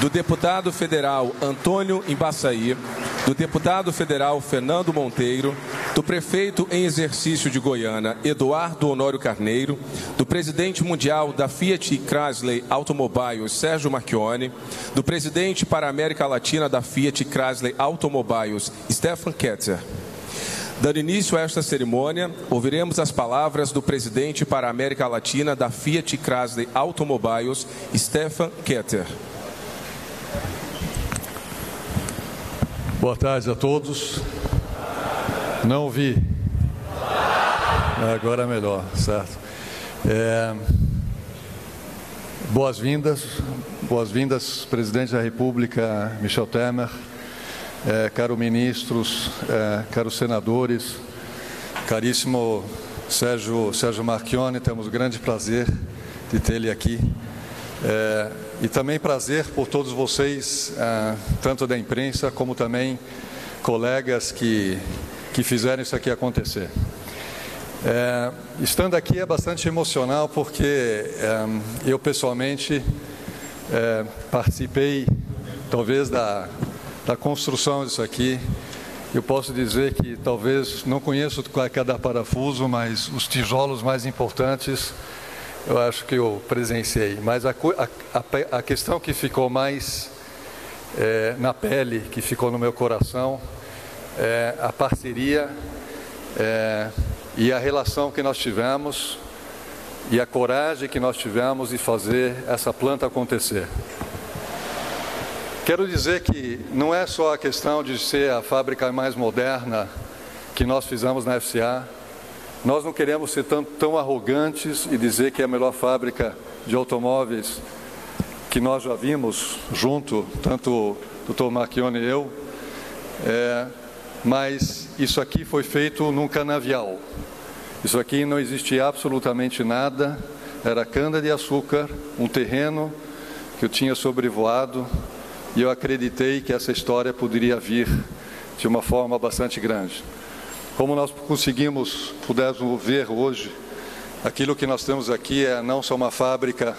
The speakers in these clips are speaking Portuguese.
do deputado federal Antônio Embaçaí, do deputado federal Fernando Monteiro, do prefeito em exercício de Goiânia, Eduardo Honório Carneiro, do presidente mundial da Fiat Chrysler Automobiles, Sérgio Marchionne, do presidente para a América Latina da Fiat Chrysler Automobiles, Stefan Ketzer. Dando início a esta cerimônia, ouviremos as palavras do presidente para a América Latina da Fiat Chrysler Automobiles, Stefan Ketzer. Boa tarde a todos. Não ouvi. Agora é melhor, certo? Boas-vindas, presidente da República, Michel Temer, caros ministros, caros senadores, caríssimo Sérgio Marchionne, temos grande prazer de ter ele aqui. E também prazer por todos vocês, tanto da imprensa como também colegas que fizeram isso aqui acontecer. Estando aqui é bastante emocional porque eu pessoalmente participei talvez da construção disso aqui. Eu posso dizer que talvez não conheço cada parafuso, mas os tijolos mais importantes eu acho que eu presenciei. Mas a questão que ficou mais na pele, que ficou no meu coração, é a parceria e a relação que nós tivemos e a coragem que nós tivemos de fazer essa planta acontecer. Quero dizer que não é só a questão de ser a fábrica mais moderna que nós fizemos na FCA. Nós não queremos ser tão arrogantes e dizer que é a melhor fábrica de automóveis que nós já vimos junto, tanto o Dr. Marchionne e eu, mas isso aqui foi feito num canavial. Isso aqui não existia absolutamente nada, era cana-de-açúcar, um terreno que eu tinha sobrevoado e eu acreditei que essa história poderia vir de uma forma bastante grande. Como nós pudemos ver hoje, aquilo que nós temos aqui é não só uma fábrica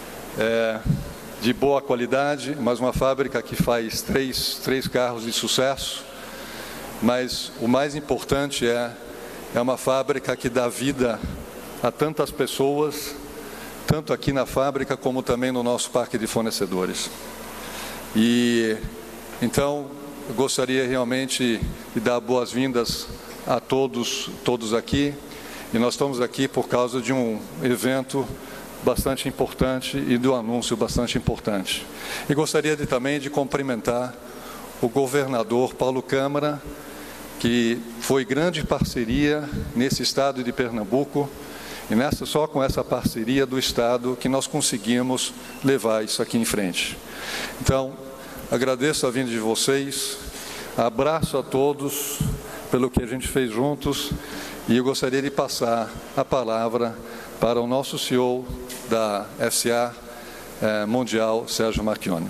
de boa qualidade, mas uma fábrica que faz três carros de sucesso, mas o mais importante é uma fábrica que dá vida a tantas pessoas, tanto aqui na fábrica como também no nosso parque de fornecedores. E então eu gostaria realmente de dar boas-vindas a todos aqui, e nós estamos aqui por causa de um evento bastante importante e do anúncio bastante importante. E gostaria também de cumprimentar o governador Paulo Câmara, que foi grande parceria nesse estado de Pernambuco, e só com essa parceria do estado que nós conseguimos levar isso aqui em frente. Então, agradeço a vinda de vocês, abraço a todos pelo que a gente fez juntos, e eu gostaria de passar a palavra para o nosso CEO da FCA Mundial, Sérgio Marchionne.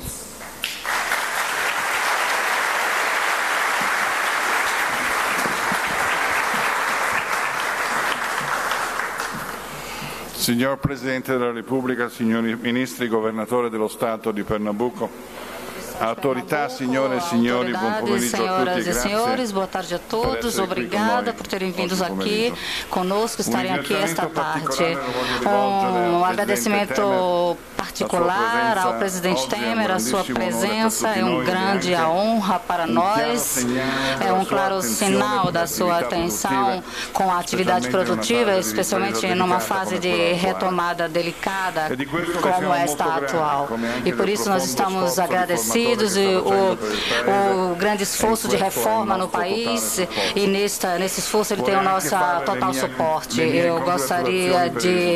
Signor Presidente della Repubblica, signori Ministri, Governatore dello Stato di Pernambuco, autorità, signore e signori, buon pomeriggio a tutti e senhoras e senhores, boa tarde a todos. Obrigada por terem vindo aqui conosco, estarem aqui esta tarde. Um agradecimento particular ao presidente Temer, a sua presença é uma grande honra para nós, é um claro sinal da sua atenção com a atividade produtiva, especialmente numa fase de retomada delicada como esta atual. E por isso nós estamos agradecidos e o grande esforço de reforma no país, e nesse esforço ele tem o nosso total suporte. Eu gostaria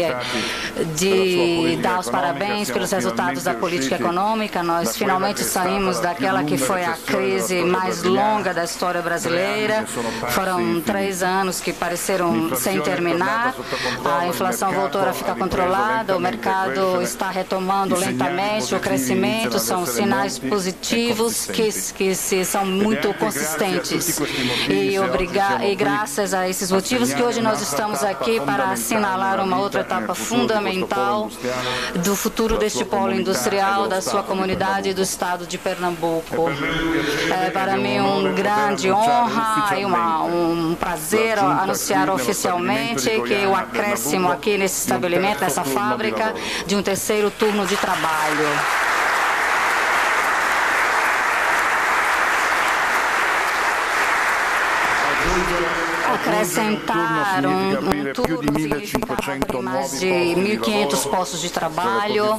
de dar os parabéns pelos resultados da política econômica. Nós finalmente saímos daquela que foi a crise mais longa da história brasileira. Foram 3 anos que pareceram sem terminar. A inflação voltou a ficar controlada, o mercado está retomando lentamente o crescimento, são sinais positivos positivos que são muito consistentes. E graças a esses motivos que hoje nós estamos aqui para assinalar uma outra etapa fundamental do futuro deste polo industrial, da sua comunidade e do estado de Pernambuco. É para mim uma grande honra e um prazer anunciar oficialmente que o acréscimo aqui nesse estabelecimento, nessa fábrica, de um terceiro turno de trabalho. Acrescentar um turno significava mais de 1.500 postos de trabalho,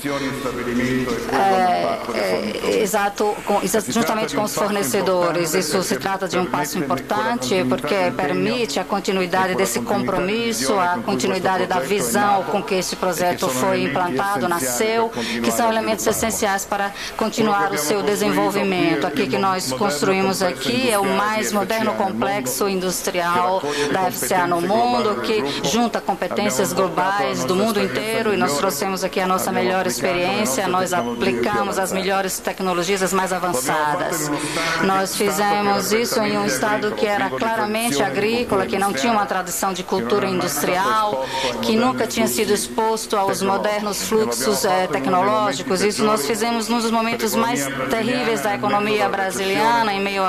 juntamente com os fornecedores. Isso se trata de um passo importante, porque permite a continuidade desse compromisso, a continuidade da visão com que esse projeto foi implantado, nasceu, que são elementos essenciais para continuar o seu desenvolvimento. Aqui que nós construímos aqui é o mais moderno complexo industrial da FCA no mundo, que junta competências globais do mundo inteiro, e nós trouxemos aqui a nossa melhor experiência, nós aplicamos as melhores tecnologias, as mais avançadas. Nós fizemos isso em um estado que era claramente agrícola, que não tinha uma tradição de cultura industrial, que nunca tinha sido exposto aos modernos fluxos tecnológicos. Isso nós fizemos num dos momentos mais terríveis da economia brasileira, em meio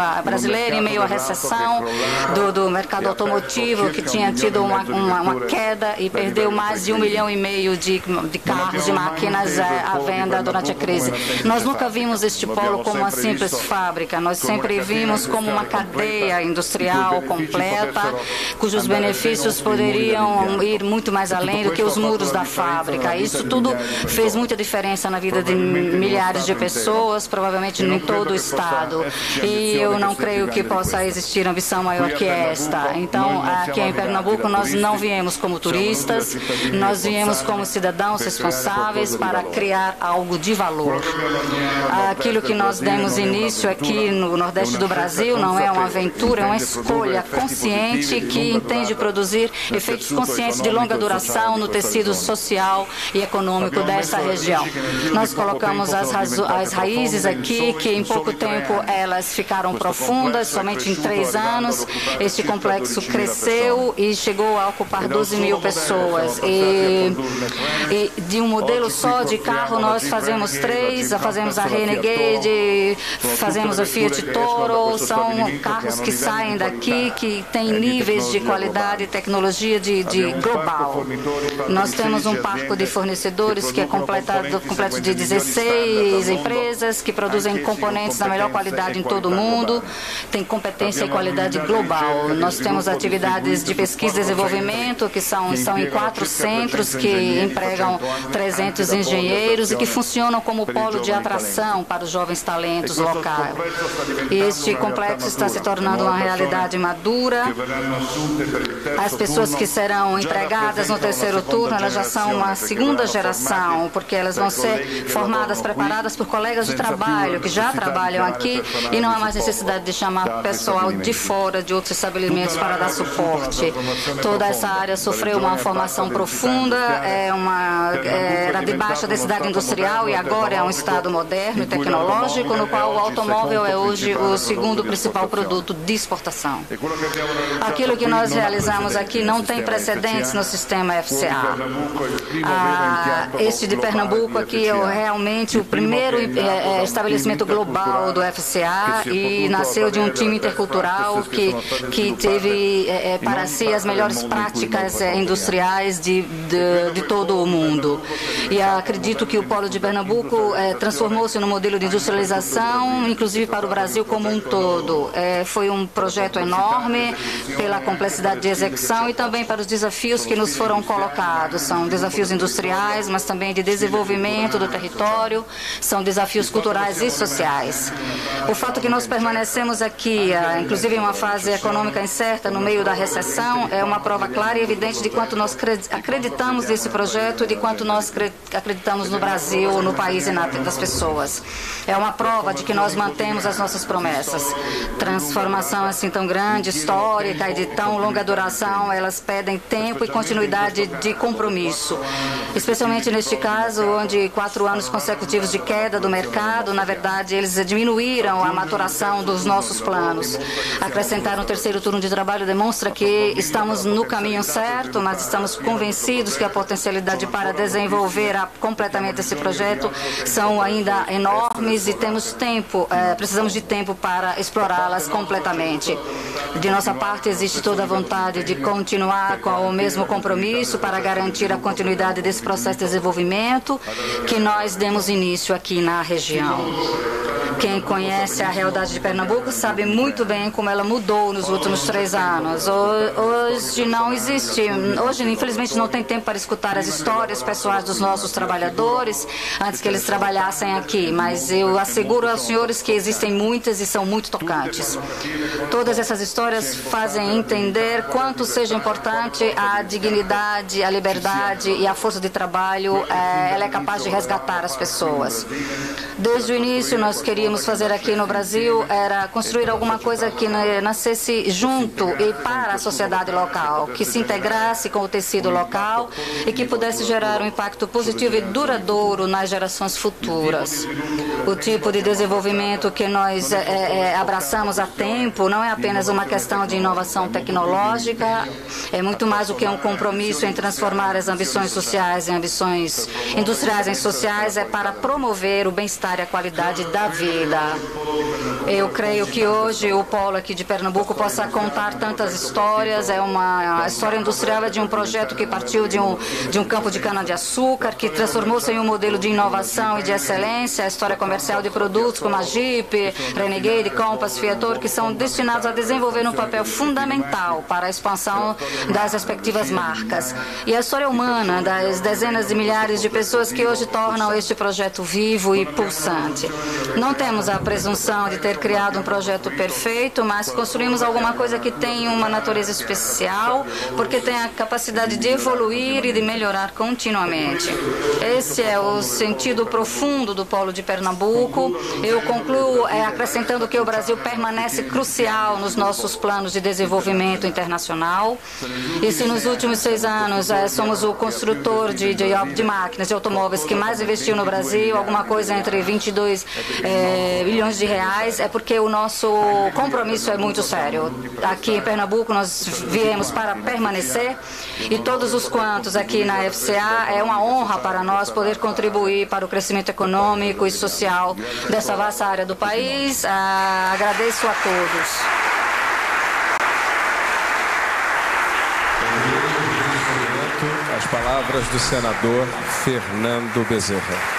à recessão do mercado automotivo, que tinha tido uma queda e perdeu mais de 1,5 milhão de carros, de máquinas à venda durante a crise. Nós nunca vimos este polo como uma simples fábrica, nós sempre vimos como uma cadeia industrial completa, cujos benefícios poderiam ir muito mais além do que os muros da fábrica. Isso tudo fez muita diferença na vida de milhares de pessoas, provavelmente em todo o estado. E eu não creio que possa existir ambição maior que esta. Então, aqui em Pernambuco, nós não viemos como turistas, nós viemos como cidadãos responsáveis para criar algo de valor. Aquilo que nós demos início aqui no Nordeste do Brasil não é uma aventura, é uma escolha consciente que entende produzir efeitos conscientes de longa duração no tecido social e econômico dessa região. Nós colocamos as raízes aqui, que em pouco tempo elas ficaram profundas, somente em 3 anos. Este complexo cresceu e chegou a ocupar 12 mil pessoas. E de um modelo só de carro, nós fazemos 3, fazemos a Renegade, fazemos a Fiat Toro, são carros que saem daqui, que têm níveis de qualidade e tecnologia de global. Nós temos um parque de fornecedores que é completo de 16 empresas que produzem componentes da melhor qualidade em todo o mundo, tem competência e qualidade global. Nós temos atividades de pesquisa e desenvolvimento que estão em 4 centros que empregam 300 engenheiros e que funcionam como polo de atração para os jovens talentos locais. Este complexo está se tornando uma realidade madura. As pessoas que serão empregadas no terceiro turno, elas já são uma segunda geração, porque elas vão ser formadas, preparadas por colegas de trabalho que já trabalham aqui, e não há mais necessidade de chamar pessoal de fora, de outros estabelecimentos, para dar suporte. Toda essa área sofreu uma formação profunda, era de baixa densidade industrial e agora é um estado moderno e tecnológico, no qual o automóvel é hoje o segundo principal produto de exportação. Aquilo que nós realizamos aqui não tem precedentes no sistema FCA. Este de Pernambuco aqui é realmente o primeiro estabelecimento global do FCA e nasceu de um time intercultural que teve para si as melhores práticas industriais de todo o mundo. E acredito que o Polo de Pernambuco transformou-se num modelo de industrialização, inclusive para o Brasil como um todo. Foi um projeto enorme pela complexidade de execução e também para os desafios que nos foram colocados. São desafios industriais, mas também de desenvolvimento do território, são desafios culturais e sociais. O fato que nós permanecemos aqui, inclusive em uma fase econômica incerta, no meio da recessão é uma prova clara e evidente de quanto nós acreditamos nesse projeto e de quanto nós acreditamos no Brasil, no país e nas pessoas. É uma prova de que nós mantemos as nossas promessas. Transformação assim tão grande, histórica e de tão longa duração, elas pedem tempo e continuidade de compromisso. Especialmente neste caso, onde 4 anos consecutivos de queda do mercado, na verdade, eles diminuíram a maturação dos nossos planos. Acrescentar um terceiro turno de trabalho demonstra que estamos no caminho certo, mas estamos convencidos que a potencialidade para desenvolver completamente esse projeto são ainda enormes e temos tempo, precisamos de tempo para explorá-las completamente. De nossa parte, existe toda a vontade de continuar com o mesmo compromisso para garantir a continuidade desse processo de desenvolvimento que nós demos início aqui na região. Quem conhece a realidade de Pernambuco sabe muito bem como ela mudou nos últimos 3 anos. Hoje não existe, hoje infelizmente não tem tempo para escutar as histórias pessoais dos nossos trabalhadores antes que eles trabalhassem aqui, mas eu asseguro aos senhores que existem muitas e são muito tocantes. Todas essas histórias fazem entender quanto seja importante a dignidade, a liberdade e a força de trabalho, ela é capaz de resgatar as pessoas. Desde o início nós queríamos fazer aqui no Brasil era construir alguma coisa que nascesse junto e para a sociedade local, que se integrasse com o tecido local e que pudesse gerar um impacto positivo e duradouro nas gerações futuras. O tipo de desenvolvimento que nós abraçamos há tempo não é apenas uma questão de inovação tecnológica, é muito mais do que um compromisso em transformar as ambições sociais em ambições industriais em sociais, é para promover o bem-estar e a qualidade da vida. Eu creio que hoje o polo aqui de Pernambuco possa contar tantas histórias. A história industrial é de um projeto que partiu de um campo de cana-de-açúcar, que transformou-se em um modelo de inovação e de excelência. A história comercial de produtos como a Jeep, Renegade, Compass, Fiator, que são destinados a desenvolver um papel fundamental para a expansão das respectivas marcas. E a história humana das dezenas de milhares de pessoas que hoje tornam este projeto vivo e pulsante. Não temos a presunção de ter criado um projeto perfeito, mas construímos alguma coisa que tem uma natureza especial, porque tem a capacidade de evoluir e de melhorar continuamente. Esse é o sentido profundo do Polo de Pernambuco. Eu concluo acrescentando que o Brasil permanece crucial nos nossos planos de desenvolvimento internacional. E se nos últimos 6 anos somos o construtor de máquinas, de automóveis que mais investiu no Brasil, alguma coisa entre 22 bilhões de reais, é porque o nosso compromisso é muito sério. Aqui em Pernambuco nós viemos para permanecer e todos os quantos aqui na FCA é uma honra para nós poder contribuir para o crescimento econômico e social dessa vasta área do país. Agradeço a todos. As palavras do senador Fernando Bezerra.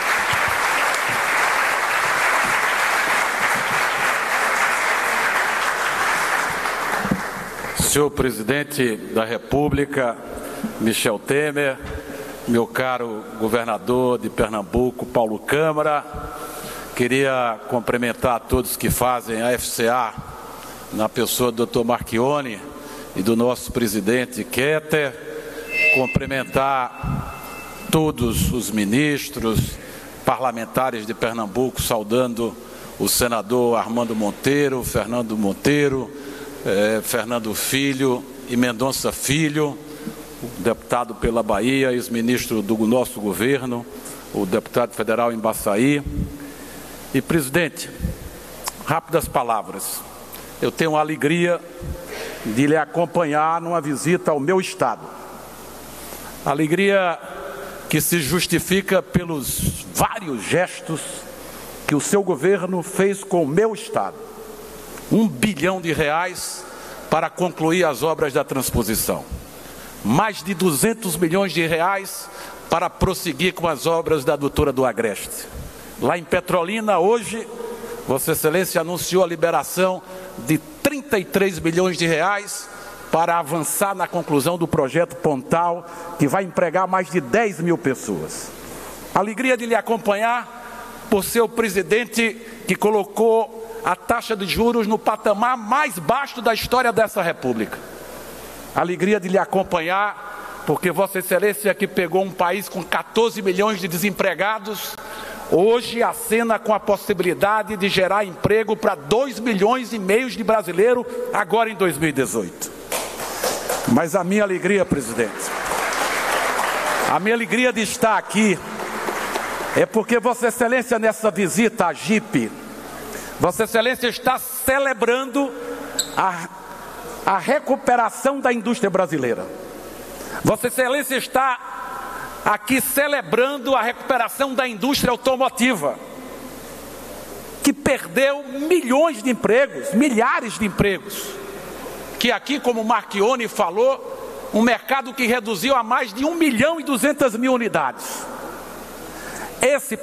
Senhor Presidente da República, Michel Temer, meu caro governador de Pernambuco, Paulo Câmara, queria cumprimentar a todos que fazem a FCA, na pessoa do Dr. Marchione e do nosso presidente Keter, cumprimentar todos os ministros, parlamentares de Pernambuco, saudando o senador Armando Monteiro, Fernando Monteiro, Fernando Filho e Mendonça Filho, o deputado pela Bahia, ex-ministro do nosso governo, o deputado federal em Baçaí. E, presidente, rápidas palavras. Eu tenho a alegria de lhe acompanhar numa visita ao meu estado. Alegria que se justifica pelos vários gestos que o seu governo fez com o meu estado. R$1 bilhão para concluir as obras da transposição. Mais de 200 milhões de reais para prosseguir com as obras da adutora do Agreste. Lá em Petrolina, hoje, Vossa Excelência anunciou a liberação de 33 milhões de reais para avançar na conclusão do projeto Pontal, que vai empregar mais de 10 mil pessoas. Alegria de lhe acompanhar por ser o presidente que colocou a taxa de juros no patamar mais baixo da história dessa República. alegria de lhe acompanhar, porque Vossa Excelência, que pegou um país com 14 milhões de desempregados, hoje acena com a possibilidade de gerar emprego para 2,5 milhões de brasileiros agora em 2018. Mas a minha alegria, presidente, a minha alegria de estar aqui é porque Vossa Excelência, nessa visita à JIP, Vossa Excelência está celebrando a recuperação da indústria brasileira. Vossa Excelência está aqui celebrando a recuperação da indústria automotiva, que perdeu milhões de empregos, milhares de empregos, que aqui, como o Marchionni falou, um mercado que reduziu a mais de 1.200.000 unidades. Esse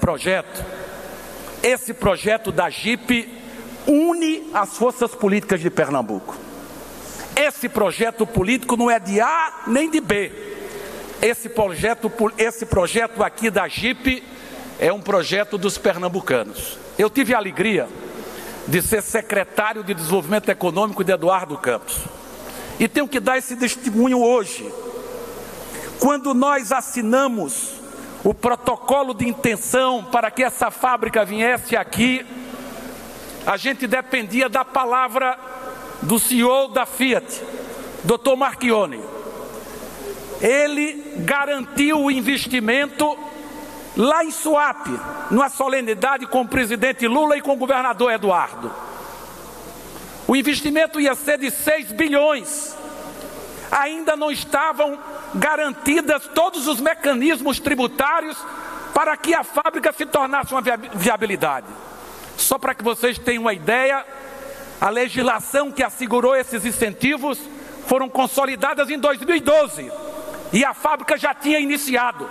projeto da JIP une as forças políticas de Pernambuco. Esse projeto político não é de A nem de B. Esse projeto aqui da JIP é um projeto dos pernambucanos. Eu tive a alegria de ser secretário de Desenvolvimento Econômico de Eduardo Campos. E tenho que dar esse testemunho hoje. Quando nós assinamos o protocolo de intenção para que essa fábrica viesse aqui, a gente dependia da palavra do CEO da Fiat, Dr. Marchionni. Ele garantiu o investimento lá em Suape, numa solenidade com o presidente Lula e com o governador Eduardo. O investimento ia ser de 6 bilhões. Ainda não estavam garantidas todos os mecanismos tributários para que a fábrica se tornasse uma viabilidade. Só para que vocês tenham uma ideia, a legislação que assegurou esses incentivos foram consolidadas em 2012 e a fábrica já tinha iniciado.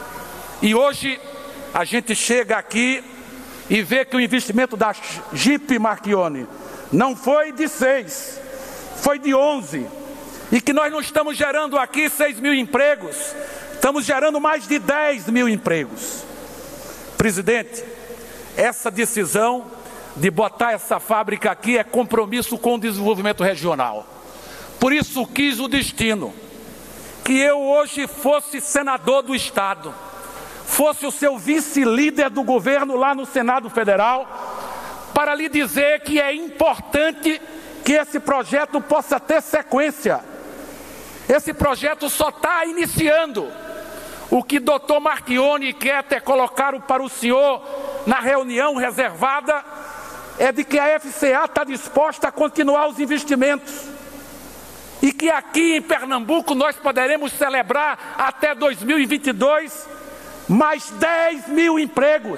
E hoje a gente chega aqui e vê que o investimento da JIP, Marchionni, não foi de 6, foi de 11. E que nós não estamos gerando aqui 6.000 empregos, estamos gerando mais de 10.000 empregos. Presidente, essa decisão de botar essa fábrica aqui é compromisso com o desenvolvimento regional. Por isso quis o destino que eu hoje fosse senador do Estado, fosse o seu vice-líder do governo lá no Senado Federal, para lhe dizer que é importante que esse projeto possa ter sequência. Esse projeto só está iniciando. O que Dr. Marchionni quer ter colocado para o senhor na reunião reservada é de que a FCA está disposta a continuar os investimentos. E que aqui em Pernambuco nós poderemos celebrar até 2022 mais 10.000 empregos,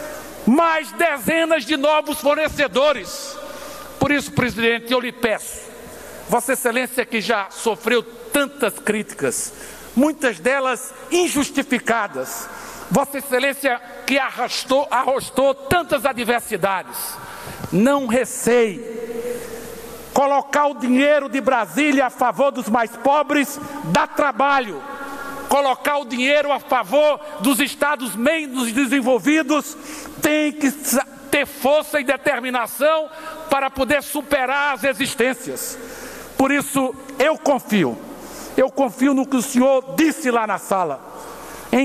mais dezenas de novos fornecedores. Por isso, presidente, eu lhe peço, Vossa Excelência, que já sofreu tantas críticas, muitas delas injustificadas, Vossa Excelência que arrostou tantas adversidades, não receie. Colocar o dinheiro de Brasília a favor dos mais pobres dá trabalho. Colocar o dinheiro a favor dos estados menos desenvolvidos tem que ter força e determinação para poder superar as existências. Por isso, eu confio no que o senhor disse lá na sala. Em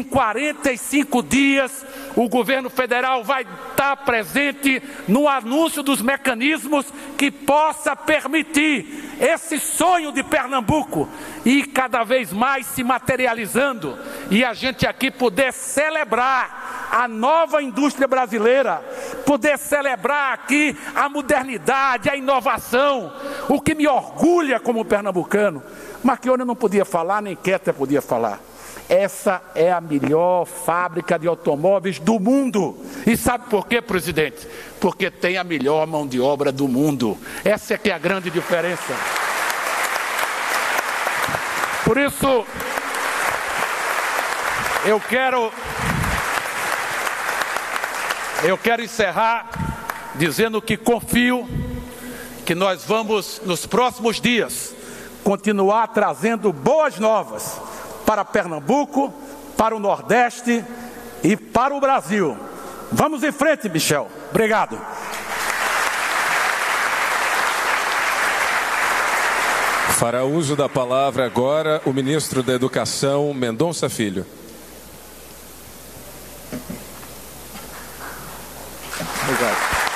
45 dias, o governo federal vai estar presente no anúncio dos mecanismos que possa permitir esse sonho de Pernambuco e cada vez mais se materializando, e a gente aqui poder celebrar a nova indústria brasileira, poder celebrar aqui a modernidade, a inovação, o que me orgulha como pernambucano. Marchionni não podia falar, nem Keter podia falar. Essa é a melhor fábrica de automóveis do mundo. E sabe por quê, presidente? Porque tem a melhor mão de obra do mundo. Essa é que é a grande diferença. Por isso, eu quero encerrar dizendo que confio que nós vamos, nos próximos dias, continuar trazendo boas novas para Pernambuco, para o Nordeste e para o Brasil. Vamos em frente, Michel. Obrigado. Fará uso da palavra agora o ministro da Educação, Mendonça Filho. Obrigado.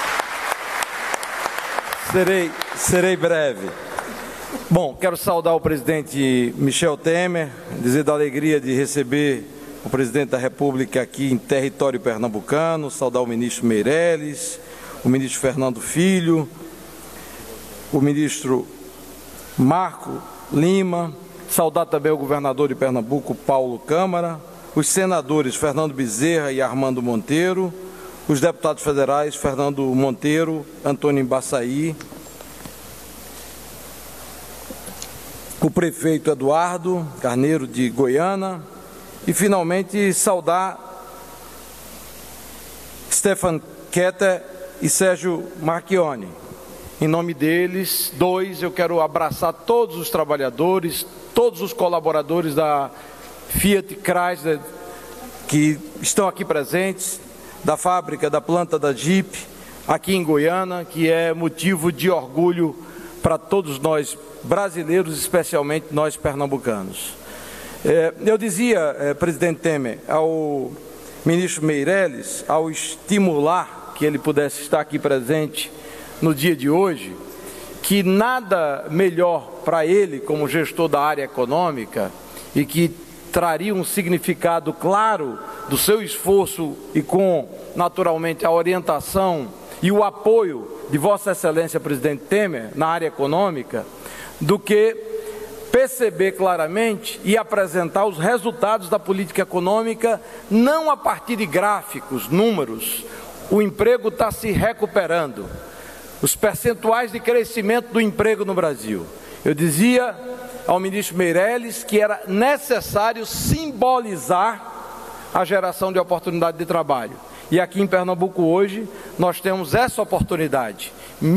Serei breve. Bom, quero saudar o presidente Michel Temer, dizer da alegria de receber o presidente da República aqui em território pernambucano, saudar o ministro Meirelles, o ministro Fernando Filho, o ministro Marco Lima, saudar também o governador de Pernambuco, Paulo Câmara, os senadores Fernando Bezerra e Armando Monteiro, os deputados federais Fernando Monteiro, Antônio Embaçaí, o prefeito Eduardo Carneiro de Goiânia e, finalmente, saudar Stefan Keter e Sérgio Marchione. Em nome deles, eu quero abraçar todos os trabalhadores, todos os colaboradores da Fiat Chrysler que estão aqui presentes, da fábrica, da planta da Jeep, aqui em Goiânia, que é motivo de orgulho para todos nós brasileiros, especialmente nós pernambucanos. Eu dizia, presidente Temer, ao ministro Meirelles, ao estimular que ele pudesse estar aqui presente no dia de hoje, que nada melhor para ele como gestor da área econômica e que traria um significado claro do seu esforço e com, naturalmente, a orientação e o apoio de Vossa Excelência, presidente Temer, na área econômica, do que perceber claramente e apresentar os resultados da política econômica, não a partir de gráficos, números. O emprego está se recuperando. Os percentuais de crescimento do emprego no Brasil. Eu dizia ao ministro Meirelles que era necessário simbolizar a geração de oportunidade de trabalho. E aqui em Pernambuco hoje nós temos essa oportunidade.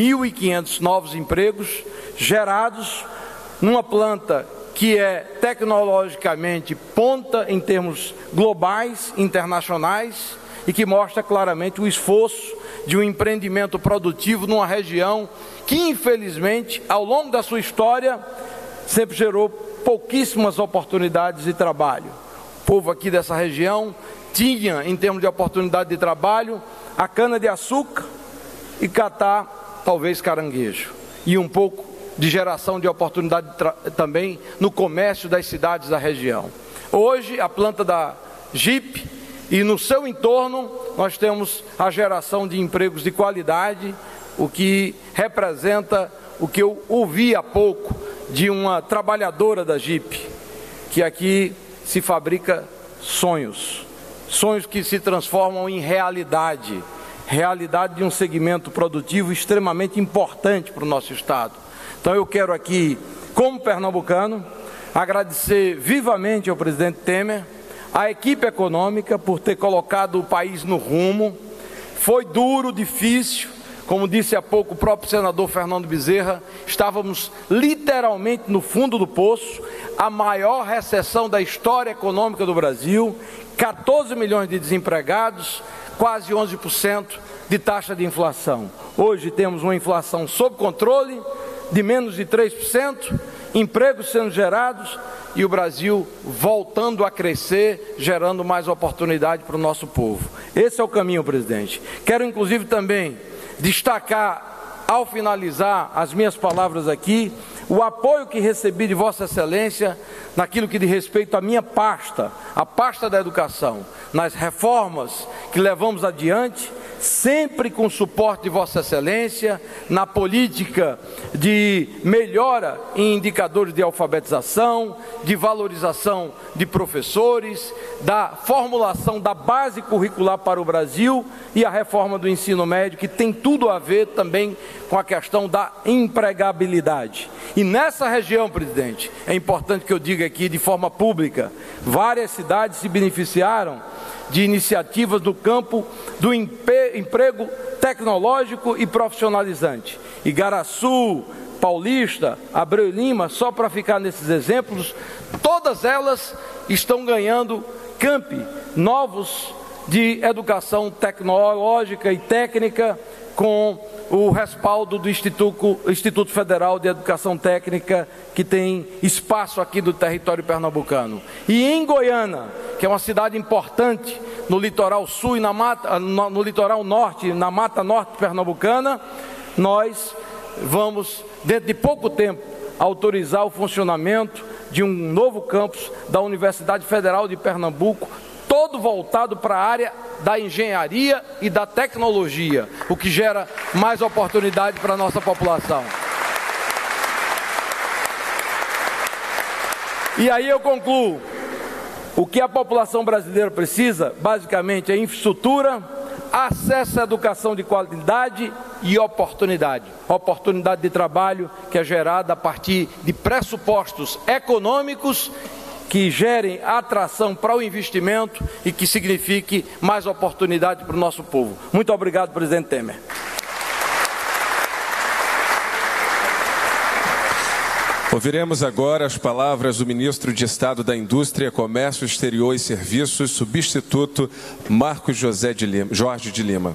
1.500 novos empregos gerados numa planta que é tecnologicamente ponta em termos globais, internacionais, e que mostra claramente o esforço de um empreendimento produtivo numa região que, infelizmente, ao longo da sua história, sempre gerou pouquíssimas oportunidades de trabalho. O povo aqui dessa região tinha, em termos de oportunidade de trabalho, a cana-de-açúcar e catar, talvez, caranguejo. E um pouco de geração de oportunidade também no comércio das cidades da região. Hoje, a planta da Jeep e no seu entorno nós temos a geração de empregos de qualidade, o que representa o que eu ouvi há pouco de uma trabalhadora da Jeep, que aqui se fabrica sonhos, sonhos que se transformam em realidade, realidade de um segmento produtivo extremamente importante para o nosso Estado. Então eu quero aqui, como pernambucano, agradecer vivamente ao presidente Temer, a equipe econômica por ter colocado o país no rumo. Foi duro, difícil, como disse há pouco o próprio senador Fernando Bezerra, estávamos literalmente no fundo do poço, a maior recessão da história econômica do Brasil, 14 milhões de desempregados, quase 11% de taxa de inflação. Hoje temos uma inflação sob controle, de menos de 3%, empregos sendo gerados, e o Brasil voltando a crescer, gerando mais oportunidade para o nosso povo. Esse é o caminho, presidente. Quero, inclusive, também destacar, ao finalizar as minhas palavras aqui, o apoio que recebi de Vossa Excelência naquilo que diz respeito à minha pasta, a pasta da educação, nas reformas que levamos adiante, sempre com o suporte de Vossa Excelência, na política de melhora em indicadores de alfabetização, de valorização de professores, da formulação da base curricular para o Brasil e a reforma do ensino médio, que tem tudo a ver também com a questão da empregabilidade. E nessa região, presidente, é importante que eu diga aqui de forma pública, várias cidades se beneficiaram de iniciativas do campo do emprego tecnológico e profissionalizante. Igaraçu, Paulista, Abreu e Lima, só para ficar nesses exemplos, todas elas estão ganhando campi novos de educação tecnológica e técnica com o respaldo do Instituto Federal de Educação Técnica, que tem espaço aqui do território pernambucano. E em Goiânia, que é uma cidade importante no litoral sul e no litoral norte, na Mata Norte pernambucana, nós vamos, dentro de pouco tempo, autorizar o funcionamento de um novo campus da Universidade Federal de Pernambuco, todo voltado para a área da engenharia e da tecnologia, o que gera mais oportunidade para a nossa população. E aí eu concluo, o que a população brasileira precisa, basicamente, é infraestrutura, acesso à educação de qualidade e oportunidade. Oportunidade de trabalho que é gerada a partir de pressupostos econômicos que gerem atração para o investimento e que signifique mais oportunidade para o nosso povo. Muito obrigado, presidente Temer. Ouviremos agora as palavras do ministro de Estado da Indústria, Comércio Exterior e Serviços, substituto Marcos Jorge de Lima.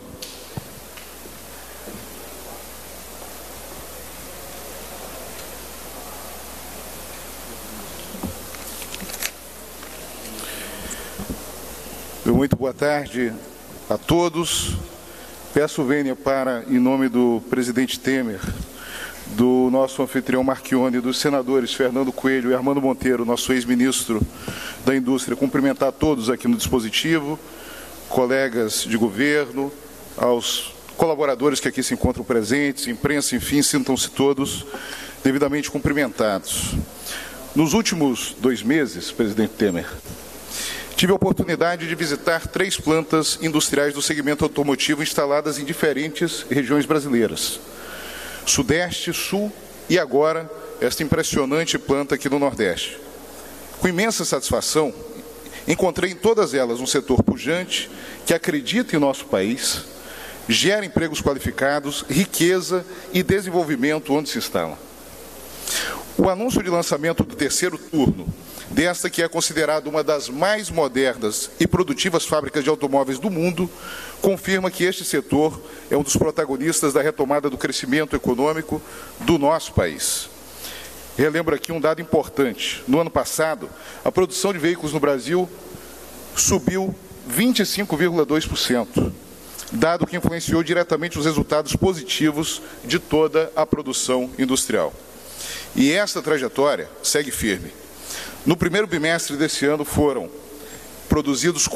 Muito boa tarde a todos. Peço vênia para, em nome do presidente Temer, do nosso anfitrião Marchione, dos senadores Fernando Coelho e Armando Monteiro, nosso ex-ministro da Indústria, cumprimentar a todos aqui no dispositivo, colegas de governo, aos colaboradores que aqui se encontram presentes, imprensa, enfim, sintam-se todos devidamente cumprimentados. Nos últimos 2 meses, presidente Temer, tive a oportunidade de visitar 3 plantas industriais do segmento automotivo instaladas em diferentes regiões brasileiras. Sudeste, Sul e agora esta impressionante planta aqui no Nordeste. Com imensa satisfação, encontrei em todas elas um setor pujante que acredita em nosso país, gera empregos qualificados, riqueza e desenvolvimento onde se instala. O anúncio de lançamento do 3º turno desta que é considerada uma das mais modernas e produtivas fábricas de automóveis do mundo, confirma que este setor é um dos protagonistas da retomada do crescimento econômico do nosso país. Relembro aqui um dado importante. No ano passado, a produção de veículos no Brasil subiu 25,2%, dado que influenciou diretamente os resultados positivos de toda a produção industrial. E esta trajetória segue firme. No primeiro bimestre desse ano foram produzidos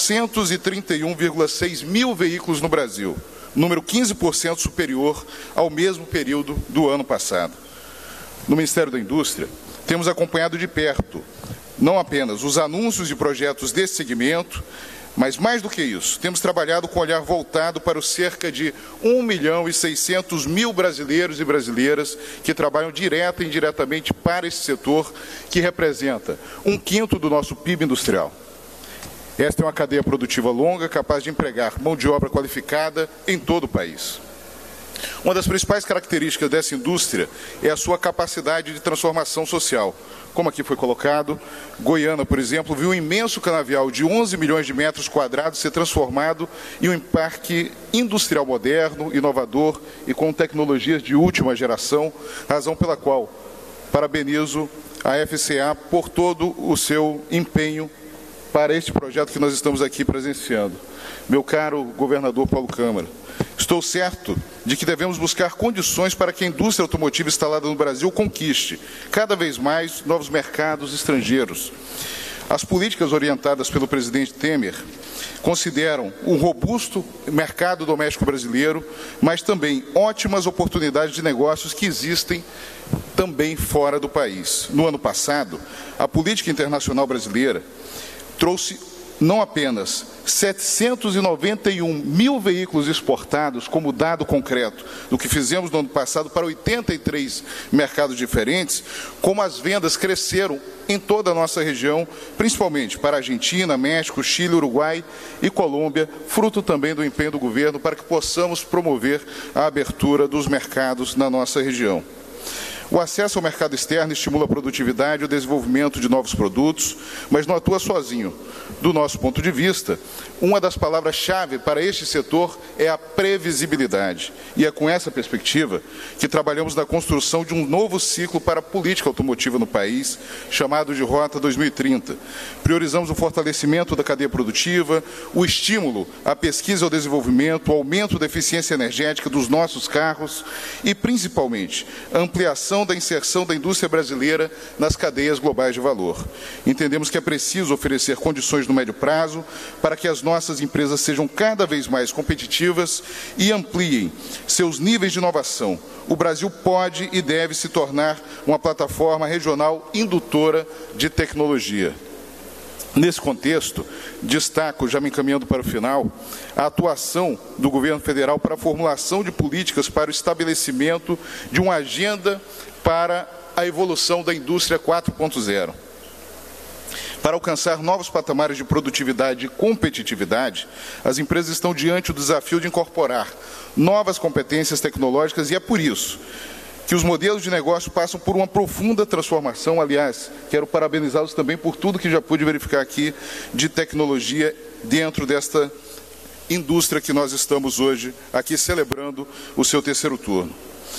431,6 mil veículos no Brasil, número 15% superior ao mesmo período do ano passado. No Ministério da Indústria, temos acompanhado de perto, não apenas os anúncios de projetos desse segmento, mas mais do que isso, temos trabalhado com olhar voltado para os cerca de 1.600.000 brasileiros e brasileiras que trabalham direta e indiretamente para esse setor, que representa 1/5 do nosso PIB industrial. Esta é uma cadeia produtiva longa, capaz de empregar mão de obra qualificada em todo o país. Uma das principais características dessa indústria é a sua capacidade de transformação social. Como aqui foi colocado, Goiânia, por exemplo, viu um imenso canavial de 11 milhões de metros quadrados ser transformado em um parque industrial moderno, inovador e com tecnologias de última geração, razão pela qual parabenizo a FCA por todo o seu empenho para este projeto que nós estamos aqui presenciando. Meu caro governador Paulo Câmara, estou certo de que devemos buscar condições para que a indústria automotiva instalada no Brasil conquiste cada vez mais novos mercados estrangeiros. As políticas orientadas pelo presidente Temer consideram um robusto mercado doméstico brasileiro, mas também ótimas oportunidades de negócios que existem também fora do país. No ano passado, a política internacional brasileira trouxe não apenas 791 mil veículos exportados como dado concreto do que fizemos no ano passado para 83 mercados diferentes, como as vendas cresceram em toda a nossa região, principalmente para a Argentina, México, Chile, Uruguai e Colômbia, fruto também do empenho do governo para que possamos promover a abertura dos mercados na nossa região. O acesso ao mercado externo estimula a produtividade e o desenvolvimento de novos produtos, mas não atua sozinho. Do nosso ponto de vista, uma das palavras-chave para este setor é a previsibilidade. E é com essa perspectiva que trabalhamos na construção de um novo ciclo para a política automotiva no país, chamado de Rota 2030. Priorizamos o fortalecimento da cadeia produtiva, o estímulo à pesquisa e ao desenvolvimento, o aumento da eficiência energética dos nossos carros e, principalmente, a ampliação da inserção da indústria brasileira nas cadeias globais de valor. Entendemos que é preciso oferecer condições no médio prazo para que as nossas empresas sejam cada vez mais competitivas e ampliem seus níveis de inovação. O Brasil pode e deve se tornar uma plataforma regional indutora de tecnologia. Nesse contexto, destaco, já me encaminhando para o final, a atuação do governo federal para a formulação de políticas para o estabelecimento de uma agenda para a evolução da indústria 4.0. Para alcançar novos patamares de produtividade e competitividade, as empresas estão diante do desafio de incorporar novas competências tecnológicas e é por isso que os modelos de negócio passam por uma profunda transformação. Aliás, quero parabenizá-los também por tudo que já pude verificar aqui de tecnologia dentro desta indústria que nós estamos hoje aqui celebrando o seu terceiro turno.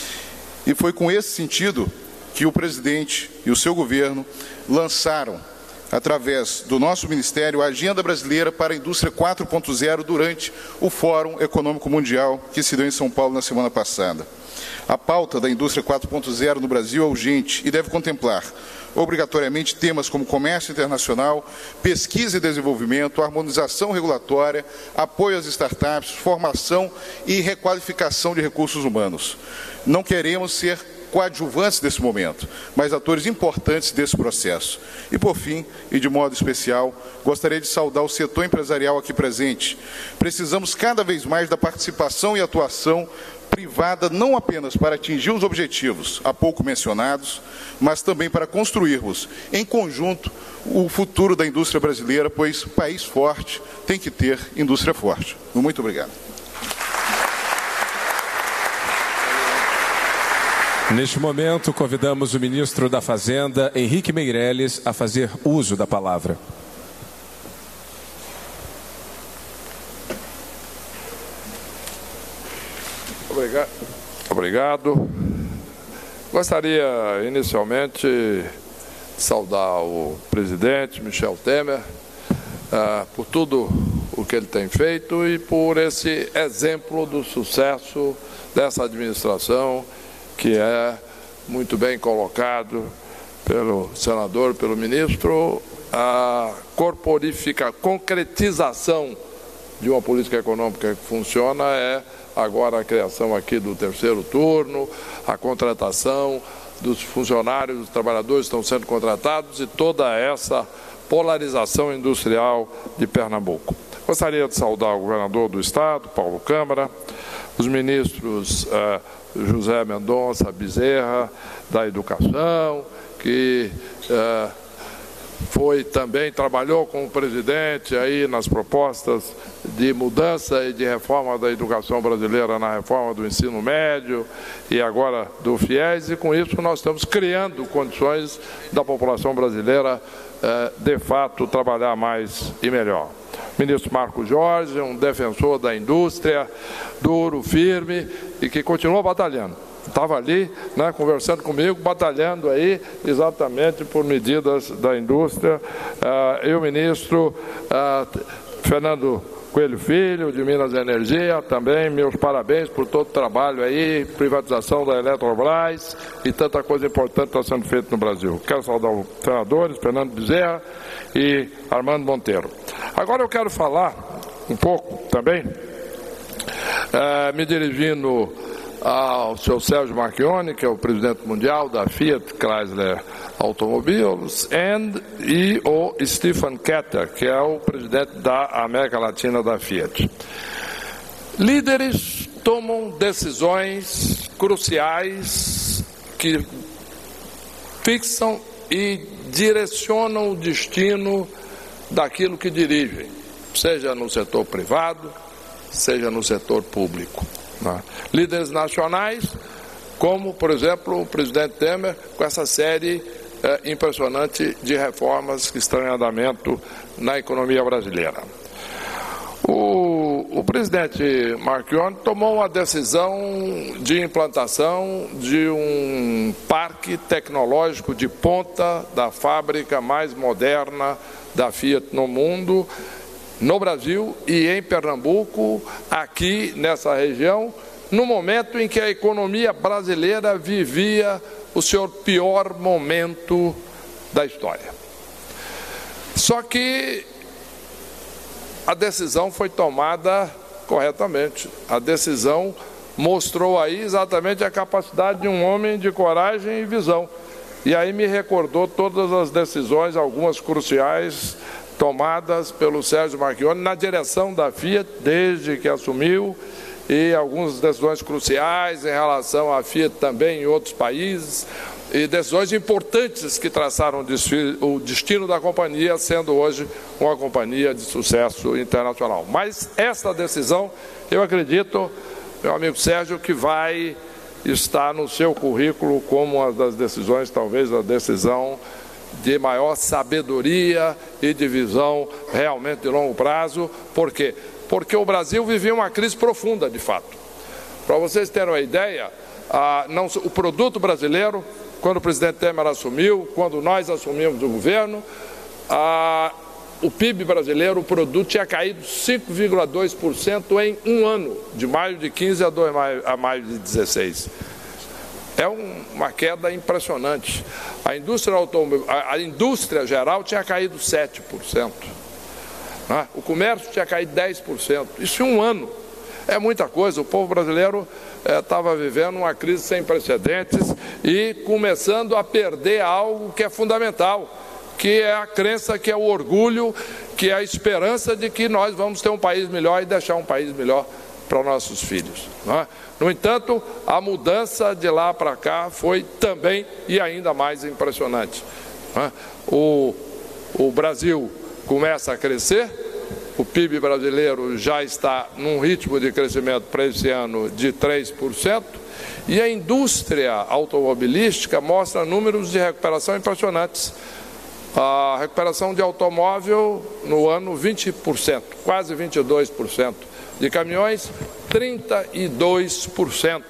E foi com esse sentido que o presidente e o seu governo lançaram, através do nosso Ministério, a Agenda Brasileira para a Indústria 4.0 durante o Fórum Econômico Mundial que se deu em São Paulo na semana passada. A pauta da indústria 4.0 no Brasil é urgente e deve contemplar obrigatoriamente temas como comércio internacional, pesquisa e desenvolvimento, harmonização regulatória, apoio às startups, formação e requalificação de recursos humanos. Não queremos ser coadjuvantes desse momento, mas atores importantes desse processo. E, por fim, e de modo especial, gostaria de saudar o setor empresarial aqui presente. Precisamos cada vez mais da participação e atuação privada, não apenas para atingir os objetivos há pouco mencionados, mas também para construirmos, em conjunto, o futuro da indústria brasileira, pois país forte tem que ter indústria forte. Muito obrigado. Neste momento, convidamos o ministro da Fazenda, Henrique Meirelles, a fazer uso da palavra. Obrigado. Gostaria, inicialmente, de saudar o presidente Michel Temer por tudo o que ele tem feito e por esse exemplo do sucesso dessa administração, que é muito bem colocado pelo senador, pelo ministro, a concretização de uma política econômica que funciona é agora a criação aqui do terceiro turno, a contratação dos funcionários, dos trabalhadores estão sendo contratados e toda essa polarização industrial de Pernambuco. Gostaria de saudar o governador do estado, Paulo Câmara, os ministros José Mendonça Bezerra, da Educação, que trabalhou com o presidente aí nas propostas de mudança e de reforma da educação brasileira, na reforma do ensino médio e agora do FIES, e com isso nós estamos criando condições da população brasileira, de fato, trabalhar mais e melhor. Ministro Marco Jorge, um defensor da indústria, duro, firme e que continua batalhando. Estava ali, né, conversando comigo, batalhando aí exatamente por medidas da indústria. E o ministro Fernando Coelho Filho, de Minas Energia, também meus parabéns por todo o trabalho aí, privatização da Eletrobras e tanta coisa importante está sendo feita no Brasil. Quero saudar os senadores, Fernando Bezerra e Armando Monteiro. Agora eu quero falar um pouco também, me dirigindo ao seu Sérgio Marchionne, que é o presidente mundial da Fiat Chrysler Automobiles, e o Stefan Ketter, que é o presidente da América Latina da Fiat. Líderes tomam decisões cruciais que fixam e direcionam o destino daquilo que dirigem, seja no setor privado, seja no setor público. Líderes nacionais como, por exemplo, o presidente Temer, com essa série impressionante de reformas que estão em andamento na economia brasileira. O presidente Marchionni tomou uma decisão de implantação de um parque tecnológico de ponta da fábrica mais moderna da Fiat no mundo, no Brasil e em Pernambuco, aqui nessa região, no momento em que a economia brasileira vivia o seu pior momento da história. Só que a decisão foi tomada corretamente. A decisão mostrou aí exatamente a capacidade de um homem de coragem e visão. E aí me recordou todas as decisões, algumas cruciais, tomadas pelo Sérgio Marchionni na direção da Fiat desde que assumiu, e algumas decisões cruciais em relação à Fiat também em outros países, e decisões importantes que traçaram o destino da companhia, sendo hoje uma companhia de sucesso internacional. Mas essa decisão, eu acredito, meu amigo Sérgio, que vai estar no seu currículo como uma das decisões, talvez a decisão de maior sabedoria e de visão realmente de longo prazo. Por quê? Porque o Brasil vivia uma crise profunda, de fato. Para vocês terem uma ideia, o produto brasileiro, quando o presidente Temer assumiu, quando nós assumimos o governo, o PIB brasileiro, o produto tinha caído 5,2% em um ano, de maio de 15 a maio de 16. É uma queda impressionante. A indústria geral tinha caído 7%. O comércio tinha caído 10%. Isso em um ano. É muita coisa. O povo brasileiro estava vivendo uma crise sem precedentes e começando a perder algo que é fundamental, que é a crença, que é o orgulho, que é a esperança de que nós vamos ter um país melhor e deixar um país melhor para nossos filhos. No entanto, a mudança de lá para cá foi também e ainda mais impressionante. O Brasil começa a crescer, o PIB brasileiro já está num ritmo de crescimento para esse ano de 3%, e a indústria automobilística mostra números de recuperação impressionantes. A recuperação de automóvel no ano 20%, quase 22%. De caminhões, 32%.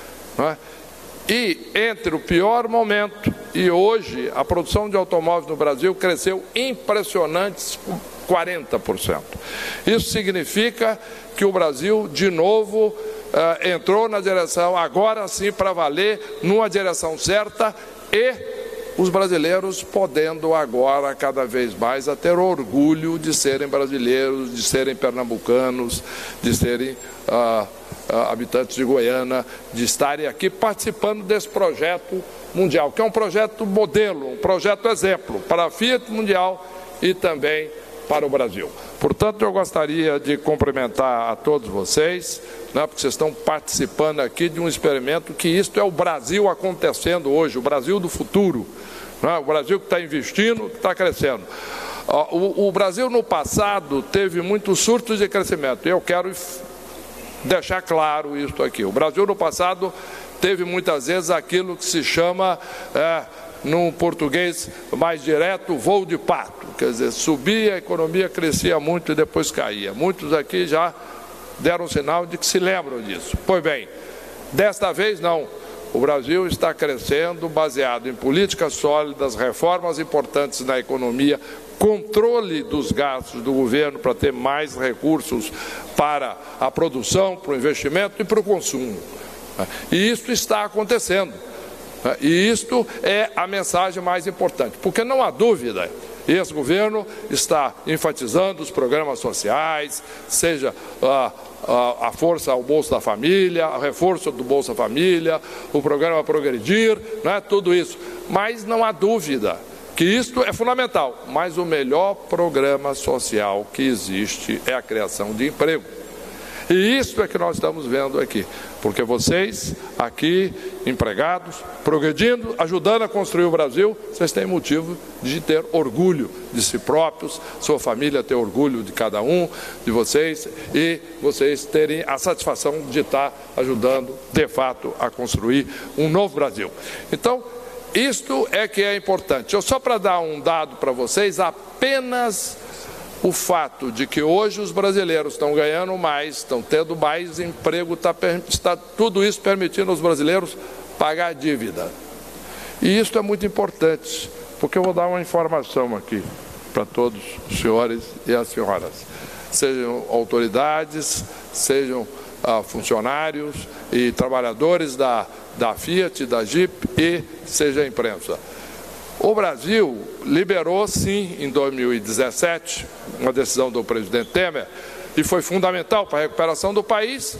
E entre o pior momento e hoje, a produção de automóveis no Brasil cresceu impressionantes 40%. Isso significa que o Brasil, de novo, entrou na direção, agora sim, para valer, numa direção certa, e os brasileiros podendo agora, cada vez mais, a ter orgulho de serem brasileiros, de serem pernambucanos, de serem habitantes de Goiânia, de estarem aqui participando desse projeto mundial, que é um projeto modelo, um projeto exemplo para a Fiat Mundial e também para o Brasil. Portanto, eu gostaria de cumprimentar a todos vocês, porque vocês estão participando aqui de um experimento que isto é o Brasil acontecendo hoje, o Brasil do futuro, o Brasil que está investindo, que está crescendo. O Brasil no passado teve muitos surtos de crescimento, e eu quero deixar claro isso aqui. O Brasil no passado teve muitas vezes aquilo que se chama, num português mais direto, voo de pato. Quer dizer, subia, a economia crescia muito e depois caía. Muitos aqui já deram sinal de que se lembram disso. Pois bem, desta vez não. O Brasil está crescendo baseado em políticas sólidas, reformas importantes na economia, controle dos gastos do governo para ter mais recursos para a produção, para o investimento e para o consumo. E isso está acontecendo. E isto é a mensagem mais importante, porque não há dúvida, esse governo está enfatizando os programas sociais, seja a força ao Bolsa da Família, o reforço do Bolsa Família, o programa Progredir, tudo isso. Mas não há dúvida que isto é fundamental, mas o melhor programa social que existe é a criação de emprego. E isso é que nós estamos vendo aqui, porque vocês aqui, empregados, progredindo, ajudando a construir o Brasil, vocês têm motivo de ter orgulho de si próprios, sua família ter orgulho de cada um de vocês e vocês terem a satisfação de estar ajudando, de fato, a construir um novo Brasil. Então, isto é que é importante. Só para dar um dado para vocês, apenas o fato de que hoje os brasileiros estão ganhando mais, estão tendo mais emprego, está tudo isso permitindo aos brasileiros pagar a dívida. E isso é muito importante, porque eu vou dar uma informação aqui para todos os senhores e as senhoras. Sejam autoridades, sejam funcionários e trabalhadores da Fiat, da Jeep e seja a imprensa. O Brasil liberou, sim, em 2017, uma decisão do presidente Temer, e foi fundamental para a recuperação do país,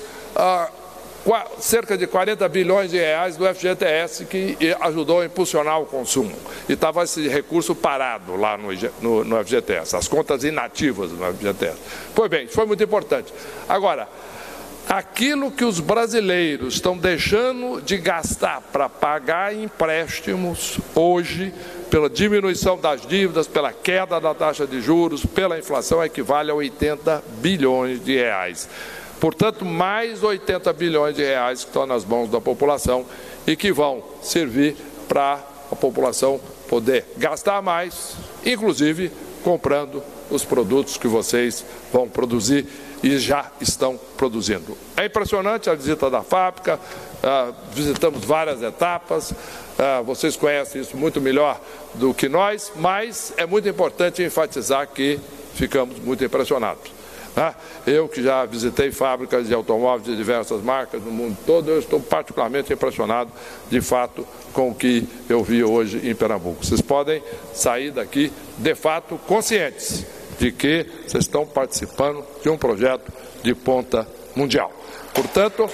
cerca de 40 bilhões de reais do FGTS, que ajudou a impulsionar o consumo. E estava esse recurso parado lá no FGTS, as contas inativas do FGTS. Pois bem, foi muito importante. Agora, aquilo que os brasileiros estão deixando de gastar para pagar empréstimos hoje, pela diminuição das dívidas, pela queda da taxa de juros, pela inflação, equivale a 80 bilhões de reais. Portanto, mais 80 bilhões de reais que estão nas mãos da população e que vão servir para a população poder gastar mais, inclusive comprando os produtos que vocês vão produzir e já estão produzindo. É impressionante a visita da fábrica, visitamos várias etapas, vocês conhecem isso muito melhor do que nós, mas é muito importante enfatizar que ficamos muito impressionados. Eu que já visitei fábricas de automóveis de diversas marcas no mundo todo, eu estou particularmente impressionado, de fato, com o que eu vi hoje em Pernambuco. Vocês podem sair daqui, de fato, conscientes de que vocês estão participando de um projeto de ponta mundial. Portanto,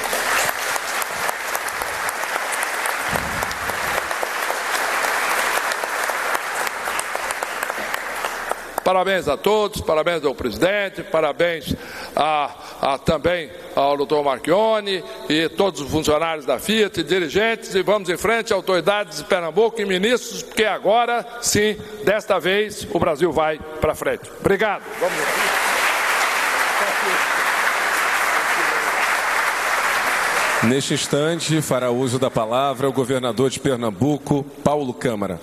parabéns a todos, parabéns ao presidente, parabéns também ao doutor Marchionni e todos os funcionários da Fiat, dirigentes, e vamos em frente, autoridades de Pernambuco e ministros, porque agora, sim, desta vez, o Brasil vai para frente. Obrigado. Vamos lá. Neste instante, fará uso da palavra o governador de Pernambuco, Paulo Câmara.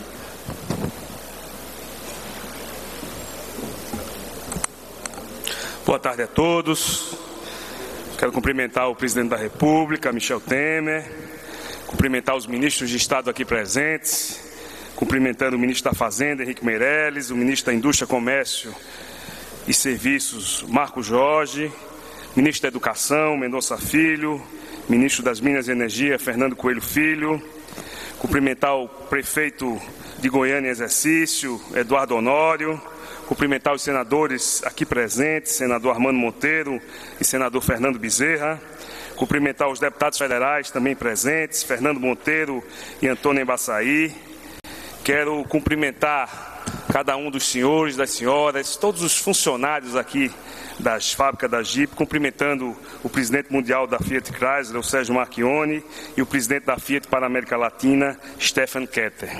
Boa tarde a todos. Quero cumprimentar o presidente da República, Michel Temer, cumprimentar os ministros de Estado aqui presentes, cumprimentando o ministro da Fazenda, Henrique Meirelles, o ministro da Indústria, Comércio e Serviços, Marcos Jorge, ministro da Educação, Mendonça Filho, ministro das Minas e Energia, Fernando Coelho Filho, cumprimentar o prefeito de Goiânia em exercício, Eduardo Honório, cumprimentar os senadores aqui presentes, senador Armando Monteiro e senador Fernando Bezerra, cumprimentar os deputados federais também presentes, Fernando Monteiro e Antônio Embaçaí. Quero cumprimentar cada um dos senhores, das senhoras, todos os funcionários aqui das fábricas da Jeep, cumprimentando o presidente mundial da Fiat Chrysler, o Sérgio Marchionni, e o presidente da Fiat para a América Latina, Stefan Ketter.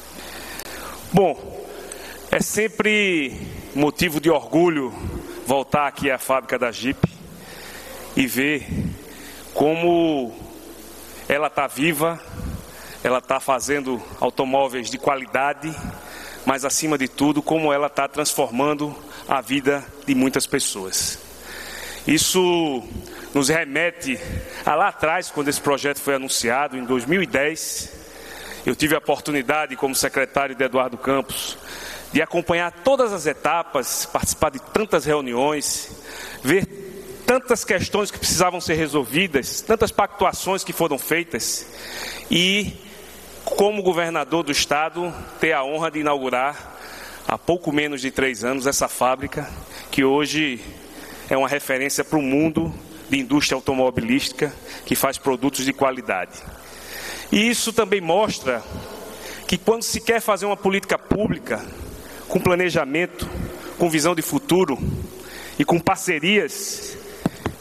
Bom, é sempre motivo de orgulho voltar aqui à fábrica da Jeep e ver como ela está viva, ela está fazendo automóveis de qualidade, mas acima de tudo, como ela está transformando a vida de muitas pessoas. Isso nos remete a lá atrás, quando esse projeto foi anunciado, em 2010, eu tive a oportunidade, como secretário de Eduardo Campos, de acompanhar todas as etapas, participar de tantas reuniões, ver tantas questões que precisavam ser resolvidas, tantas pactuações que foram feitas e, como governador do estado, ter a honra de inaugurar, há pouco menos de 3 anos, essa fábrica, que hoje é uma referência para o mundo de indústria automobilística, que faz produtos de qualidade. E isso também mostra que quando se quer fazer uma política pública, com planejamento, com visão de futuro e com parcerias,